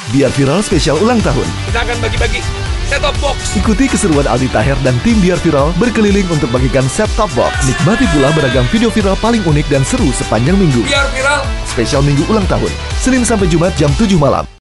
Biar Viral spesial ulang tahun. Kita akan bagi-bagi set-top box. Ikuti keseruan Aldi Taher dan tim Biar Viral berkeliling untuk bagikan set-top box. Nikmati pula beragam video viral paling unik dan seru sepanjang minggu. Biar Viral Spesial minggu ulang tahun, Senin sampai Jumat jam 7 malam.